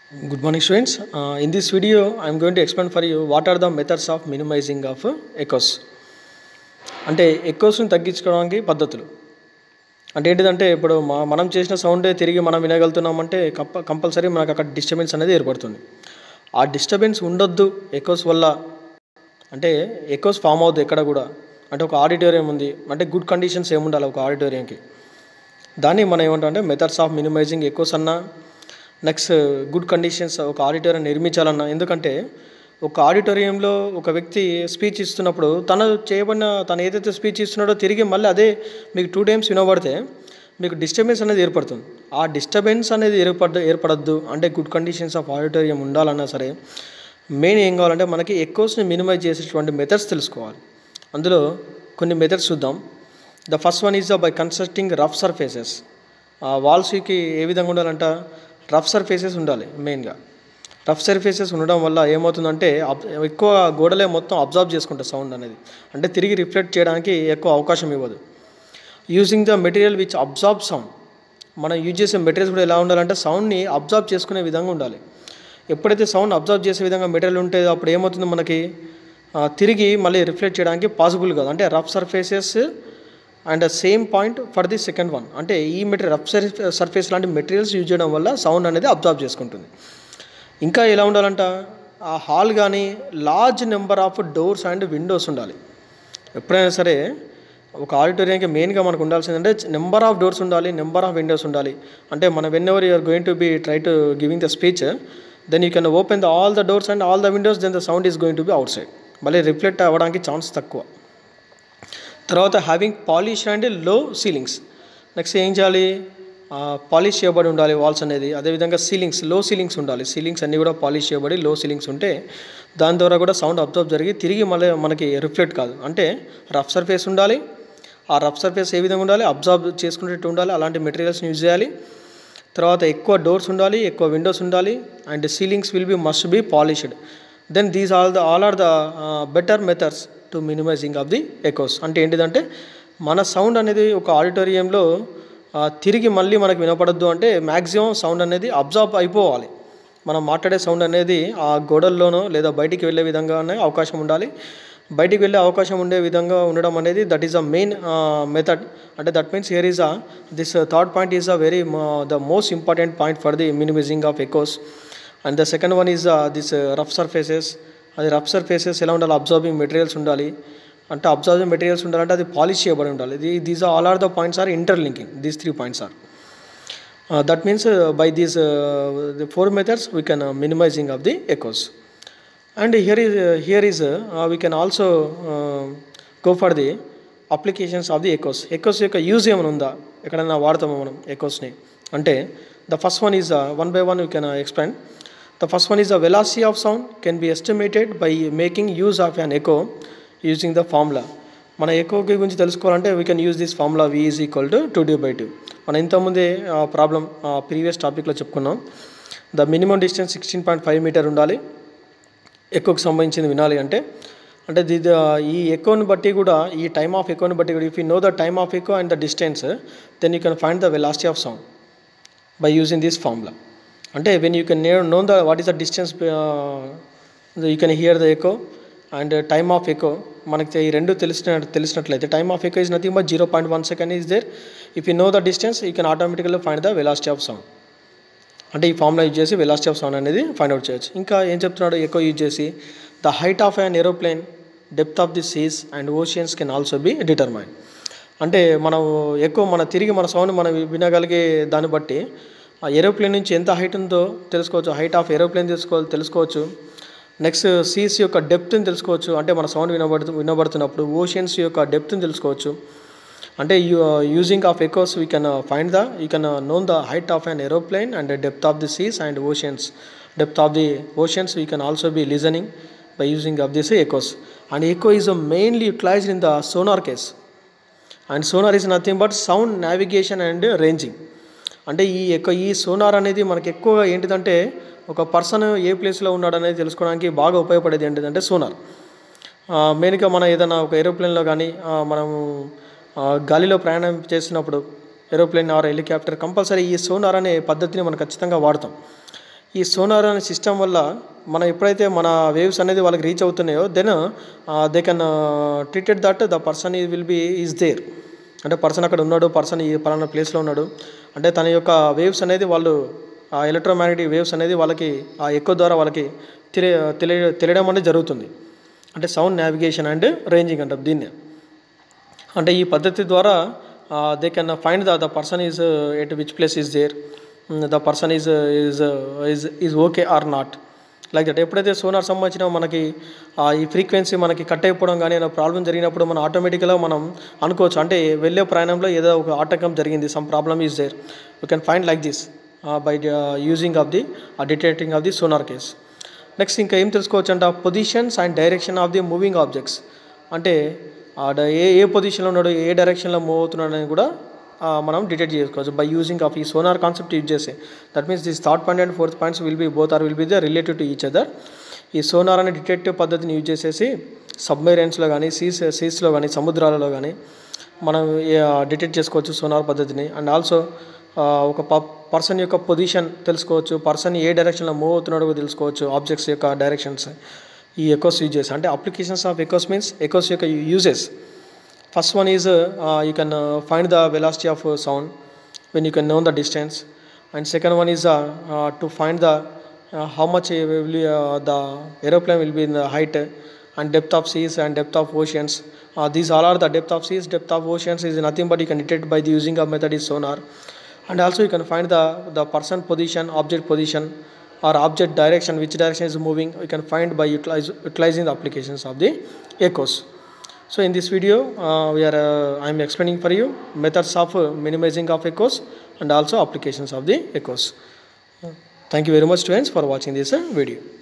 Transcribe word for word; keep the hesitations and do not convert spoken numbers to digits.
Good morning, students. Uh, in this video, I am going to explain for you what are the methods of minimizing of uh, echoes. అంటే ఎకోస్ని తగ్గించుకోవడానికి పద్ధతులు అంటే ఏంటిదంటే ఇప్పుడు మా మనం చేసిన సౌండే తిరిగి మనం వినగలుగుతున్నామంటే కంప కంపల్సరీ మనకు అక్కడ డిస్టర్బెన్స్ అనేది ఏర్పడుతుంది. ఆ డిస్టర్బెన్స్ ఉండొద్దు ఎకోస్ వల్ల అంటే ఎకోస్ ఫామ్ అవుతుంది ఎక్కడ కూడా అంటే ఒక ఆడిటోరియం ఉంది అంటే గుడ్ కండిషన్స్ ఏముండాలి ఒక ఆడిటోరియంకి దాన్ని మనం ఏమంటామంటే మెథడ్స్ ఆఫ్ మినిమైజింగ్ ఎకోస్ అన్న నెక్స్ట్ గుడ్ కండిషన్స్ ఒక ఆడిటోరియం నిర్మించాలన్నా ఎందుకంటే ఒక ఆడిటోరియంలో ఒక వ్యక్తి స్పీచ్ ఇస్తున్నప్పుడు తను చేయబడిన తను ఏదైతే స్పీచ్ ఇస్తున్నాడో తిరిగి మళ్ళీ అదే మీకు టూ టైమ్స్ వినబడితే మీకు డిస్టర్బెన్స్ అనేది ఏర్పడుతుంది. ఆ డిస్టర్బెన్స్ అనేది ఏర్పడ ఏర్పడద్దు అంటే గుడ్ కండిషన్స్ ఆఫ్ ఆడిటోరియం ఉండాలన్నా సరే మెయిన్ ఏం కావాలంటే మనకి ఎకోస్ని మినిమైజ్ చేసేటువంటి మెథడ్స్ తెలుసుకోవాలి. అందులో కొన్ని మెథడ్స్ చూద్దాం. The first one is by constructing rough surfaces. వాల్స్కి ఏ విధంగా ఉండాలంట రఫ్ సర్ఫేసెస్ ఉండాలి. మెయిన్గా రఫ్ సర్ఫేసెస్ ఉండడం వల్ల ఏమవుతుందంటే ఎక్కువ గోడలే మొత్తం అబ్జర్వ్ చేసుకుంటుంది సౌండ్ అనేది అంటే తిరిగి రిఫ్లెక్ట్ చేయడానికి ఎక్కువ అవకాశం ఇవ్వదు. Using the material which absorb sound. మనం యూజ్ చేసే మెటీరియల్స్ కూడా ఎలా ఉండాలంటే సౌండ్ని అబ్జర్వ్ చేసుకునే విధంగా ఉండాలి. ఎప్పుడైతే సౌండ్ అబ్జర్వ్ చేసే విధంగా మెటీరియల్ ఉంటే అప్పుడు ఏమవుతుంది మనకి తిరిగి మళ్ళీ రిఫ్లెక్ట్ చేయడానికి పాసిబుల్ కాదు. అంటే rough surfaces and same point for the second one అంటే ఈ మెటీరియల్ రఫ్ సర్ఫేస్ లాంటి మెటీరియల్స్ యూజ్ చేయడం వల్ల సౌండ్ అనేది అబ్జర్వ్ చేసుకుంటుంది. ఇంకా ఎలా ఉండాలంట ఆ హాల్ కానీ large number of doors and windows ఉండాలి. ఎప్పుడైనా సరే ఒక ఆడిటోరియంకి మెయిన్గా మనకు ఉండాల్సిందంటే నెంబర్ ఆఫ్ డోర్స్ ఉండాలి, నెంబర్ ఆఫ్ విండోస్ ఉండాలి. అంటే మన whenever you're going to be try to giving the speech then you can open the all the doors and all the windows then the sound is going to be outside. మళ్ళీ reflect అవ్వడానికి chance తక్కువ. తర్వాత having polish and లో ceilings. Next ఏం చేయాలి polish చేయబడి ఉండాలి walls అనేది. అదేవిధంగా సీలింగ్స్ లో సీలింగ్స్ ఉండాలి. సీలింగ్స్ అన్నీ కూడా పాలిష్ చేయబడి లో సీలింగ్స్ ఉంటే దాని ద్వారా కూడా సౌండ్ అబ్జర్వ్ జరిగి తిరిగి మళ్ళీ మనకి రిఫ్లెక్ట్ కాదు. అంటే రఫ్ సర్ఫేస్ ఉండాలి. ఆ రఫ్ సర్ఫేస్ ఏ విధంగా ఉండాలి అబ్జర్వ్ చేసుకునేట్టు ఉండాలి. అలాంటి మెటీరియల్స్ని యూజ్ చేయాలి. తర్వాత ఎక్కువ డోర్స్ ఉండాలి, ఎక్కువ విండోస్ ఉండాలి and ceilings will be must be polished. Then these all the all are the better methods to minimizing of the echoes. అంటే ఏంటిదంటే మన సౌండ్ అనేది ఒక ఆడిటోరియంలో తిరిగి మళ్ళీ మనకు వినపడద్దు అంటే మ్యాక్సిమం సౌండ్ అనేది అబ్జర్వ్ అయిపోవాలి. మనం మాట్లాడే సౌండ్ అనేది ఆ గోడల్లోనో లేదా బయటికి వెళ్ళే విధంగానే అవకాశం ఉండాలి. బయటికి వెళ్ళే అవకాశం ఉండే విధంగా ఉండడం అనేది that is a main method. అంటే that means here is a this third point is a very the most important point for the minimizing of echoes. And the second one is this rough surfaces. అది rough surfaces ఎలా ఉండాలి observing materials ఉండాలి. అంటే observing materials ఉండాలంటే అది polish చేయబడి ఉండాలి. These all are the points are interlinking. These three points are that means by these the four methods we can minimizing of the echoes. And here is here is we can also go for the applications of the echoes. Echoes యొక్క use ఏమైనా ఉందా ఎక్కడైనా వాడతామో మనం ఎకోస్ని అంటే the first one is one by one we can explain. The first one is the velocity of sound can be estimated by making use of an echo using the formula. మన ఎకో గురించి తెలుసుకోవాలంటే we can use this formula V is equal to two D by two. మనం ఇంతకుముందే problem previous టాపిక్లో చెప్పుకున్నాం. The minimum distance sixteen point five meter ఉండాలి ఎకోకి సంబంధించింది వినాలి అంటే. అంటే ది ఈ ఎకోని బట్టి కూడా ఈ టైమ్ ఆఫ్ ఎకోని బట్టి కూడా if you know the time of echo and the distance then you can find the velocity of sound by using this formula. అంటే when you can know the what is the distance you can hear the echo and time of echo మనకి ఈ రెండు తెలిసిన తెలిసినట్లయితే time of echo is nothing but zero point one second is there. If you know the distance you can automatically find the velocity of sound. అంటే ఈ formula use చేసి velocity of sound అనేది find out చేయొచ్చు. ఇంకా ఏం చెప్తున్నాడు echo use చేసి the height of an aeroplane, depth of the seas and oceans can also be determine. అంటే మనం ఎక్కువ మన తిరిగి మన సౌండ్ మనం వినగలిగే దాన్ని బట్టి ఆ ఏరోప్లేన్ నుంచి ఎంత హైట్ ఉందో తెలుసుకోవచ్చు. హైట్ ఆఫ్ ఏరోప్లేన్ తెలుసుకో తెలుసుకోవచ్చు నెక్స్ట్ సీస్ యొక్క డెప్త్ని తెలుసుకోవచ్చు. అంటే మన సౌండ్ వినబడుతు వినబడుతున్నప్పుడు ఓషియన్స్ యొక్క డెప్త్ని తెలుసుకోవచ్చు. అంటే using of echoes we can find the you can known the height of an aeroplane and depth of the seas and oceans. Depth of the oceans we can also be listening by using of this echoes. And echo is mainly utilized in the sonar case. And sonar is nothing but sound navigation and ranging. అంటే ఈ ఎక్కువ ఈ sonar అనేది మనకి ఎక్కువగా ఏంటిదంటే ఒక person ఏ ప్లేస్లో ఉన్నాడు అనేది తెలుసుకోవడానికి బాగా ఉపయోగపడేది ఏంటిదంటే సోనార్. మెయిన్గా మనం ఏదైనా ఒక ఏరోప్లేన్లో కానీ మనము గాలిలో ప్రయాణం చేసినప్పుడు ఏరోప్లేన్ ఆర్ హెలికాప్టర్ కంపల్సరీ ఈ సోనార్ అనే పద్ధతిని మనం ఖచ్చితంగా వాడతాం. ఈ సోనార్ అనే సిస్టమ్ వల్ల మనం ఎప్పుడైతే మన వేవ్స్ అనేది వాళ్ళకి రీచ్ అవుతున్నాయో then they can treated that the person ఈ విల్ బీ ఈజ్ దేర్, అంటే పర్సన్ అక్కడ ఉన్నాడు, పర్సన్ ఈ పలానా ప్లేస్లో ఉన్నాడు అంటే తన యొక్క వేవ్స్ అనేది వాళ్ళు ఆ ఎలక్ట్రోమాగ్నెటిక్ వేవ్స్ అనేది వాళ్ళకి ఆ ఎకో ద్వారా వాళ్ళకి తెలియ తెలియ తెలియడం అనేది జరుగుతుంది. అంటే సౌండ్ నావిగేషన్ అండ్ రేంజింగ్ అంటారు దీన్ని. అంటే ఈ పద్ధతి ద్వారా they can find the the person is at which place is there, the person is is is is okay or not like that. ఎప్పుడైతే సోనార్ సంబంధించిన మనకి ఈ ఫ్రీక్వెన్సీ మనకి కట్ అయిపోవడం కానీ ఏదైనా ప్రాబ్లం జరిగినప్పుడు మనం ఆటోమేటిక్గా మనం అనుకోవచ్చు అంటే వెళ్ళే ప్రయాణంలో ఏదో ఒక ఆటంకం జరిగింది, some problem is there, you can find like this by using of the detecting of the sonar case. Next ఇంకా ఏం తెలుసుకోవచ్చు అంటే positions and direction of the moving objects, అంటే ఏ ఏ పొజిషన్లో ఉన్నాడు, ఏ డైరెక్షన్లో మూవ్ అవుతున్నాడు అని కూడా మనం డిటెక్ట్ చేసుకోవచ్చు బై యూజింగ్ ఆఫ్ ఈ సోనార్ కాన్సెప్ట్ యూజ్ చేసే. That means this third point and fourth points will be both or will be the related to each other. ఈ సోనార్ అనే డిటెక్టివ్ పద్ధతిని యూజ్ చేసేసి సబ్మెరైన్స్లో కానీ సీస్ సీస్లో కానీ సముద్రాలలో కానీ మనం డిటెక్ట్ చేసుకోవచ్చు సోనార్ పద్ధతిని. అండ్ ఆల్సో ఒక ప పర్సన్ యొక్క పొజిషన్ తెలుసుకోవచ్చు, పర్సన్ ఏ డైరెక్షన్లో మూవ్ అవుతున్నాడో తెలుసుకోవచ్చు, ఆబ్జెక్ట్స్ యొక్క డైరెక్షన్స్ ఈ ఎకోస్ యూజ్ చేసి. అంటే applications of echoes means echoes యొక్క uses. First one is uh, uh, you can uh, find the velocity of uh, sound when you can know the distance, and second one is uh, uh, to find the uh, how much uh, will be, uh, the aeroplane will be in the height and depth of seas and depth of oceans. Uh, these all are the depth of seas, depth of oceans is nothing but you can detect by the using of method is sonar. And also you can find the the person position, object position or object direction, which direction is moving, you can find by utilize, utilizing the applications of the echoes. So in this video uh, we are uh, I am explaining for you methods of uh, minimizing of echoes and also applications of the echoes. Uh, thank you very much students for watching this uh, video.